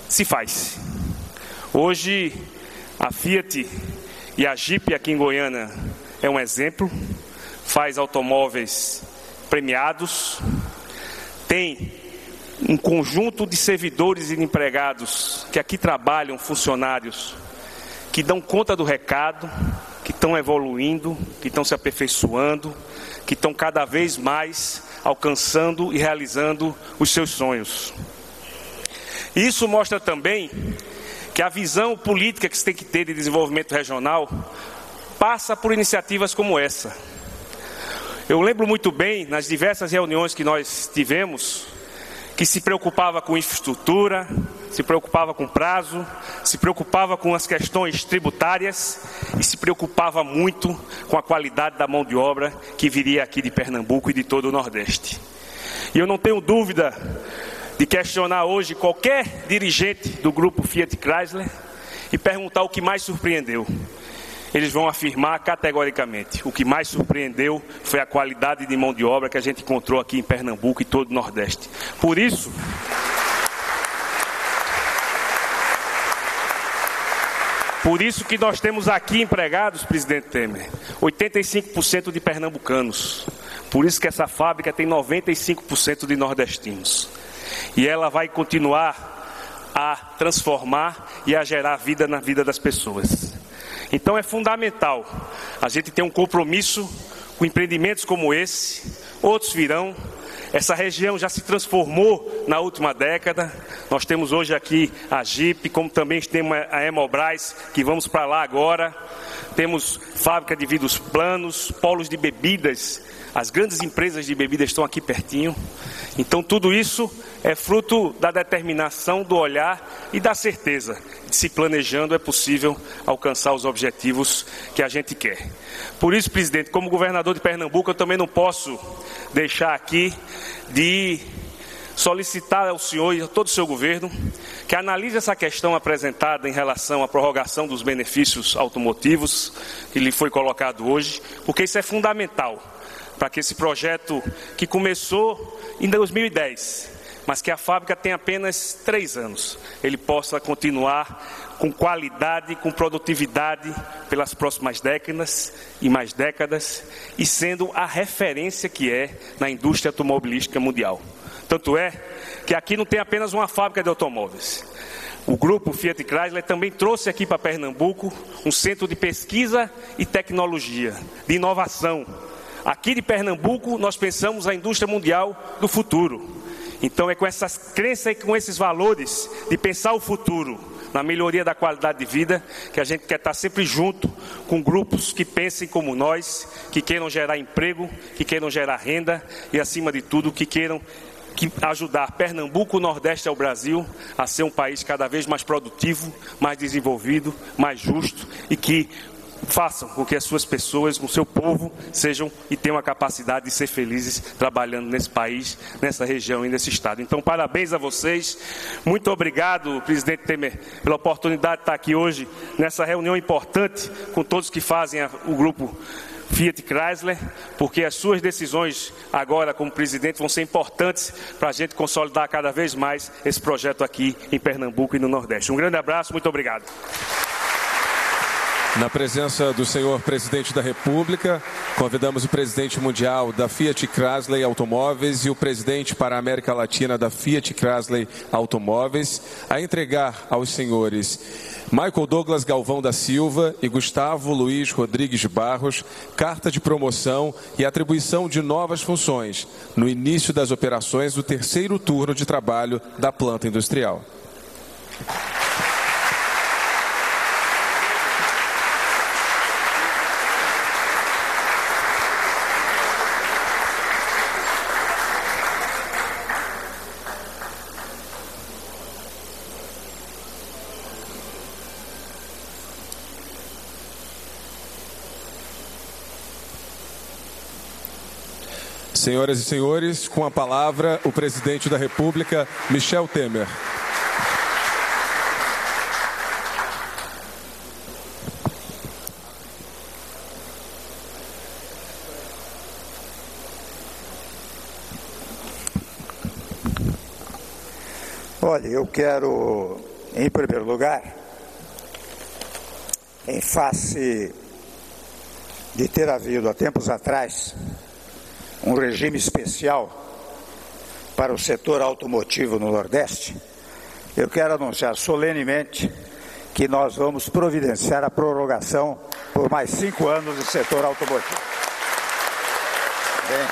se faz. Hoje, a Fiat e a Jeep aqui em Goiânia é um exemplo, faz automóveis premiados, tem um conjunto de servidores e empregados que aqui trabalham, funcionários, que dão conta do recado, que estão evoluindo, que estão se aperfeiçoando, que estão cada vez mais alcançando e realizando os seus sonhos. Isso mostra também que a visão política que se tem que ter de desenvolvimento regional passa por iniciativas como essa. Eu lembro muito bem, nas diversas reuniões que nós tivemos, que se preocupava com infraestrutura, se preocupava com prazo, se preocupava com as questões tributárias e se preocupava muito com a qualidade da mão de obra que viria aqui de Pernambuco e de todo o Nordeste. E eu não tenho dúvida de questionar hoje qualquer dirigente do grupo Fiat Chrysler e perguntar o que mais surpreendeu. Eles vão afirmar categoricamente: o que mais surpreendeu foi a qualidade de mão de obra que a gente encontrou aqui em Pernambuco e todo o Nordeste. Por isso que nós temos aqui empregados, presidente Temer, 85% de pernambucanos. Por isso que essa fábrica tem 95% de nordestinos. E ela vai continuar a transformar e a gerar vida na vida das pessoas. Então é fundamental a gente ter um compromisso com empreendimentos como esse, outros virão. Essa região já se transformou na última década. Nós temos hoje aqui a Jeep, como também temos a Hemobras, que vamos para lá agora. Temos fábrica de vidros planos, polos de bebidas. As grandes empresas de bebidas estão aqui pertinho. Então tudo isso é fruto da determinação, do olhar e da certeza. Se planejando é possível alcançar os objetivos que a gente quer. Por isso, presidente, como governador de Pernambuco, eu também não posso deixar aqui de solicitar ao senhor e a todo o seu governo que analise essa questão apresentada em relação à prorrogação dos benefícios automotivos que lhe foi colocado hoje, porque isso é fundamental para que esse projeto que começou em 2010, mas que a fábrica tem apenas 3 anos, ele possa continuar com qualidade, com produtividade pelas próximas décadas e mais décadas, e sendo a referência que é na indústria automobilística mundial. Tanto é que aqui não tem apenas uma fábrica de automóveis. O grupo Fiat Chrysler também trouxe aqui para Pernambuco um centro de pesquisa e tecnologia, de inovação. Aqui de Pernambuco nós pensamos a indústria mundial do futuro. Então é com essas crenças e com esses valores de pensar o futuro na melhoria da qualidade de vida que a gente quer estar sempre junto com grupos que pensem como nós, que queiram gerar emprego, que queiram gerar renda e, acima de tudo, que queiram ajudar Pernambuco, o Nordeste ao Brasil a ser um país cada vez mais produtivo, mais desenvolvido, mais justo e que façam com que as suas pessoas, com o seu povo, sejam e tenham a capacidade de ser felizes trabalhando nesse país, nessa região e nesse estado. Então, parabéns a vocês. Muito obrigado, presidente Temer, pela oportunidade de estar aqui hoje nessa reunião importante com todos que fazem o grupo Fiat Chrysler, porque as suas decisões agora como presidente vão ser importantes para a gente consolidar cada vez mais esse projeto aqui em Pernambuco e no Nordeste. Um grande abraço, muito obrigado. Na presença do senhor presidente da República, convidamos o presidente mundial da Fiat Chrysler Automóveis e o presidente para a América Latina da Fiat Chrysler Automóveis a entregar aos senhores Michael Douglas Galvão da Silva e Gustavo Luiz Rodrigues de Barros carta de promoção e atribuição de novas funções no início das operações do 3º turno de trabalho da planta industrial. Senhoras e senhores, com a palavra, o presidente da República, Michel Temer. Olha, eu quero Em primeiro lugar, em face de ter havido há tempos atrás um regime especial para o setor automotivo no Nordeste, eu quero anunciar solenemente que nós vamos providenciar a prorrogação por mais 5 anos do setor automotivo. Bem,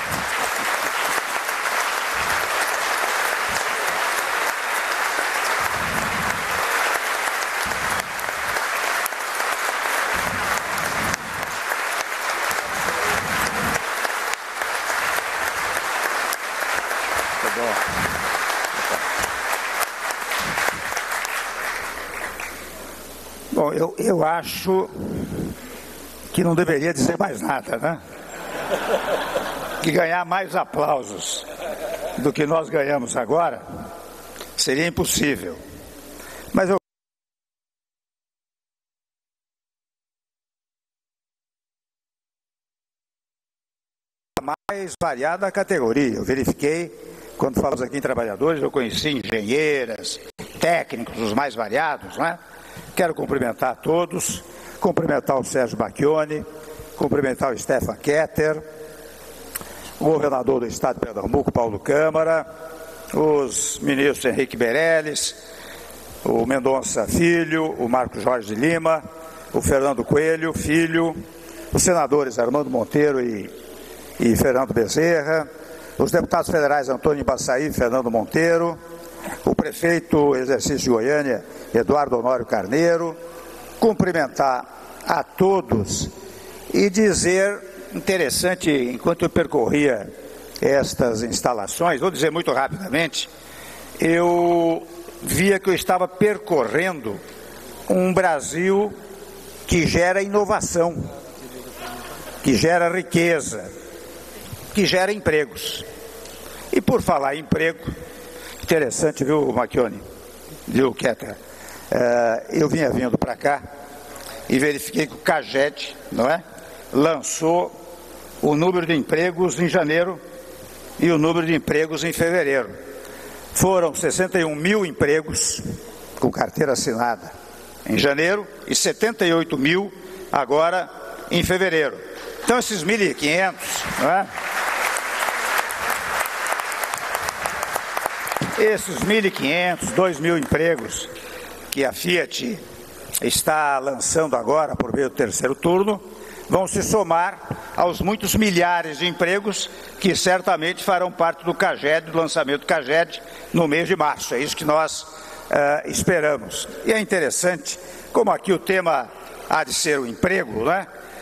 bom, eu acho que não deveria dizer mais nada, né? Que ganhar mais aplausos do que nós ganhamos agora seria impossível. Mas eu mais variada a categoria. Eu verifiquei, quando falamos aqui em trabalhadores, eu conheci engenheiras, técnicos, os mais variados, né? Quero cumprimentar a todos, cumprimentar o Sérgio Bacchioni, cumprimentar o Stefan Ketter, o governador do estado de Pernambuco, Paulo Câmara, os ministros Henrique Meirelles, o Mendonça Filho, o Marcos Jorge de Lima, o Fernando Coelho Filho, os senadores Armando Monteiro e Fernando Bezerra, os deputados federais Antônio Embaçaí e Fernando Monteiro, o prefeito exercício de Goiânia, Eduardo Honório Carneiro, cumprimentar a todos e dizer, interessante, enquanto eu percorria estas instalações, vou dizer muito rapidamente, eu via que eu estava percorrendo um Brasil que gera inovação, que gera riqueza, que gera empregos. E por falar em emprego, interessante, viu, Bacchioni, viu, Ketter? Eu vinha vindo para cá e verifiquei que o CAGED, não é, lançou o número de empregos em janeiro e o número de empregos em fevereiro. Foram 61 mil empregos com carteira assinada em janeiro e 78 mil agora em fevereiro. Então esses 1.500, não é? Esses 1.500, 2.000 empregos que a Fiat está lançando agora por meio do terceiro turno, vão se somar aos muitos milhares de empregos que certamente farão parte do CAGED, do lançamento do CAGED no mês de março. É isso que nós esperamos. E é interessante, como aqui o tema há de ser o emprego, né?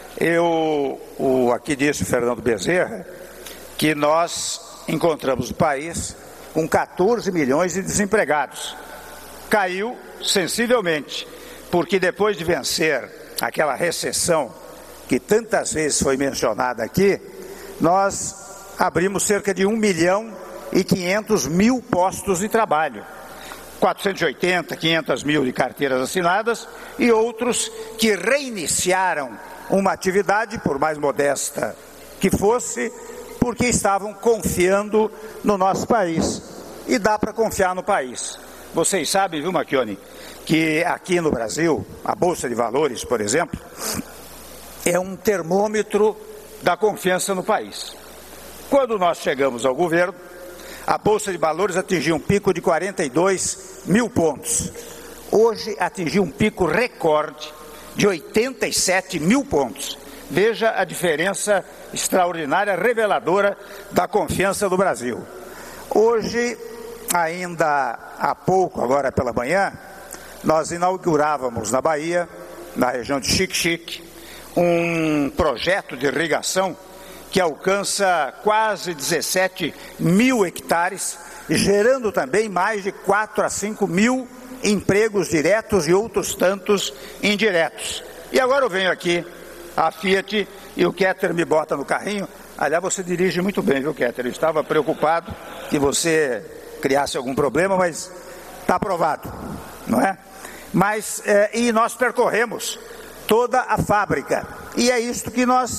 Aqui disse o Fernando Bezerra que nós encontramos o país com 14 milhões de desempregados. Caiu sensivelmente, porque depois de vencer aquela recessão que tantas vezes foi mencionada aqui, nós abrimos cerca de 1.500.000 postos de trabalho. 480, 500 mil de carteiras assinadas e outros que reiniciaram uma atividade, por mais modesta que fosse, porque estavam confiando no nosso país. E dá para confiar no país. Vocês sabem, viu, Bacchioni, que aqui no Brasil, a Bolsa de Valores, por exemplo, é um termômetro da confiança no país. Quando nós chegamos ao governo, a Bolsa de Valores atingiu um pico de 42 mil pontos. Hoje atingiu um pico recorde de 87 mil pontos. Veja a diferença extraordinária, reveladora da confiança do Brasil. Hoje, ainda há pouco, agora pela manhã, nós inaugurávamos na Bahia, na região de Xique-Xique, um projeto de irrigação que alcança quase 17 mil hectares, gerando também mais de 4 a 5 mil empregos diretos e outros tantos indiretos. E agora eu venho aqui, a Fiat, e o Ketter me bota no carrinho. Aliás, você dirige muito bem, viu, Ketter? Eu estava preocupado que você criasse algum problema, mas está aprovado, não é? Mas, e nós percorremos toda a fábrica, e é isso que nós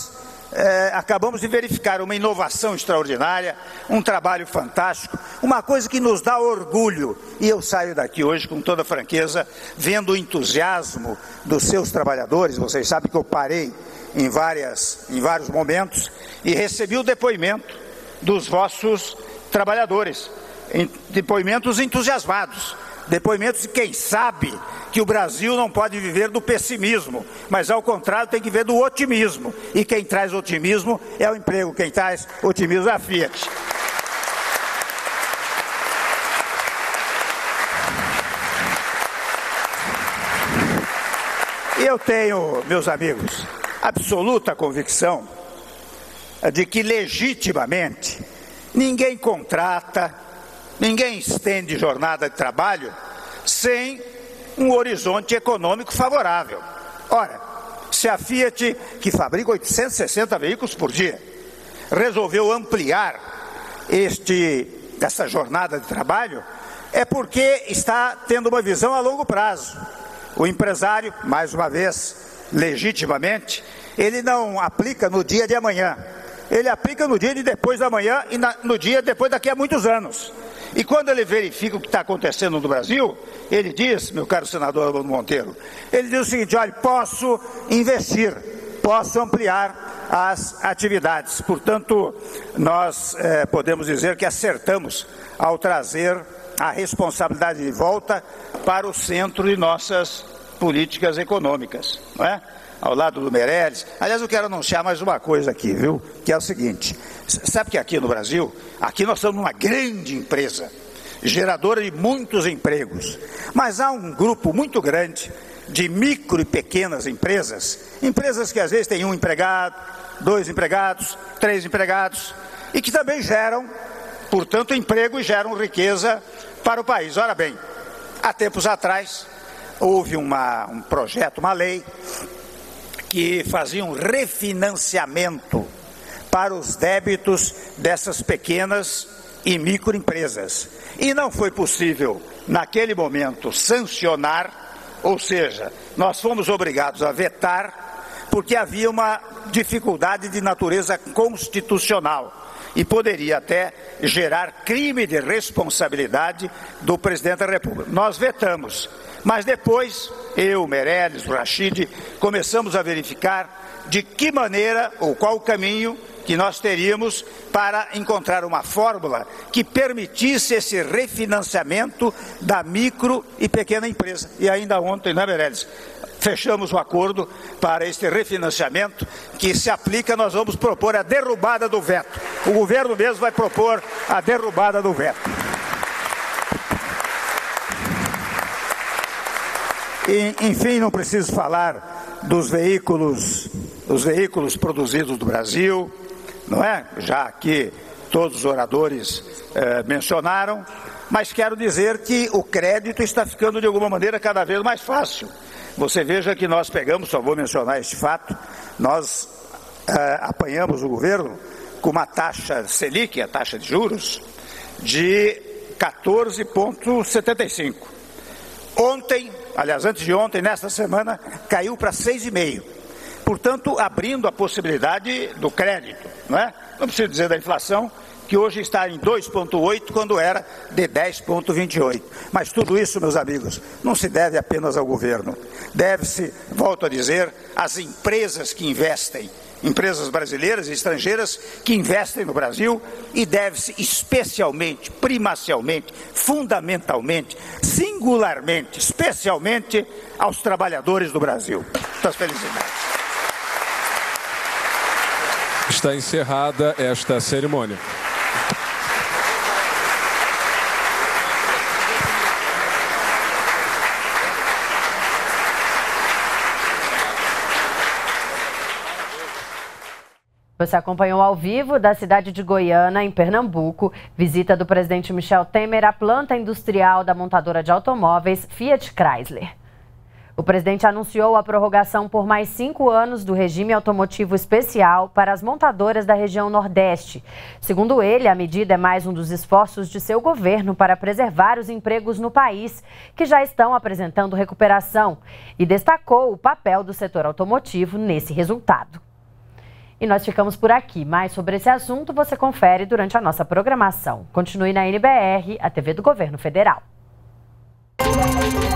acabamos de verificar uma inovação extraordinária, um trabalho fantástico, uma coisa que nos dá orgulho. E eu saio daqui hoje, com toda franqueza, vendo o entusiasmo dos seus trabalhadores. Vocês sabem que eu parei em vários momentos e recebi o depoimento dos vossos trabalhadores, depoimentos entusiasmados, depoimentos de quem sabe que o Brasil não pode viver do pessimismo, mas ao contrário tem que viver do otimismo, e quem traz otimismo é o emprego, quem traz otimismo é a Fiat. E eu tenho, meus amigos, absoluta convicção de que legitimamente ninguém contrata, ninguém estende jornada de trabalho sem um horizonte econômico favorável. Ora, se a Fiat, que fabrica 860 veículos por dia, resolveu ampliar essa jornada de trabalho, é porque está tendo uma visão a longo prazo. O empresário, mais uma vez, legitimamente, ele não aplica no dia de amanhã, ele aplica no dia de depois da manhã e no dia depois daqui a muitos anos. E quando ele verifica o que está acontecendo no Brasil, ele diz, meu caro senador Albano Monteiro, ele diz o seguinte: olha, posso investir, posso ampliar as atividades. Portanto, nós podemos dizer que acertamos ao trazer a responsabilidade de volta para o centro de nossas políticas econômicas, não é? Ao lado do Meirelles. Aliás, eu quero anunciar mais uma coisa aqui, viu? Que é o seguinte: sabe que aqui no Brasil, aqui nós somos uma grande empresa, geradora de muitos empregos, mas há um grupo muito grande de micro e pequenas empresas, empresas que às vezes têm 1 empregado, 2 empregados, 3 empregados, e que também geram, portanto, emprego e geram riqueza para o país. Ora bem, há tempos atrás, houve um projeto, uma lei, que fazia um refinanciamento para os débitos dessas pequenas e microempresas. E não foi possível, naquele momento, sancionar, ou seja, nós fomos obrigados a vetar, porque havia uma dificuldade de natureza constitucional e poderia até gerar crime de responsabilidade do presidente da República. Nós vetamos. Mas depois, eu, Meirelles, o Rachid, começamos a verificar de que maneira ou qual o caminho que nós teríamos para encontrar uma fórmula que permitisse esse refinanciamento da micro e pequena empresa. E ainda ontem, né, Meirelles, fechamos um acordo para este refinanciamento que se aplica. Nós vamos propor a derrubada do veto. O governo mesmo vai propor a derrubada do veto. E, enfim, não preciso falar dos veículos produzidos no Brasil, não é? Já aqui todos os oradores mencionaram, mas quero dizer que o crédito está ficando de alguma maneira cada vez mais fácil. Você veja que nós pegamos, só vou mencionar este fato, nós apanhamos o governo com uma taxa Selic, a taxa de juros, de 14,75. Ontem, aliás, antes de ontem, nesta semana, caiu para 6,5. Portanto, abrindo a possibilidade do crédito, não é? Não preciso dizer da inflação, que hoje está em 2,8, quando era de 10,28. Mas tudo isso, meus amigos, não se deve apenas ao governo. Deve-se, volto a dizer, às empresas que investem, empresas brasileiras e estrangeiras que investem no Brasil, e deve-se especialmente, primacialmente, fundamentalmente, singularmente, especialmente aos trabalhadores do Brasil. Muitas felicidades. Está encerrada esta cerimônia. Você acompanhou ao vivo da cidade de Goiânia, em Pernambuco, visita do presidente Michel Temer à planta industrial da montadora de automóveis Fiat Chrysler. O presidente anunciou a prorrogação por mais 5 anos do regime automotivo especial para as montadoras da região Nordeste. Segundo ele, a medida é mais um dos esforços de seu governo para preservar os empregos no país, que já estão apresentando recuperação, e destacou o papel do setor automotivo nesse resultado. E nós ficamos por aqui. Mais sobre esse assunto você confere durante a nossa programação. Continue na NBR, a TV do Governo Federal.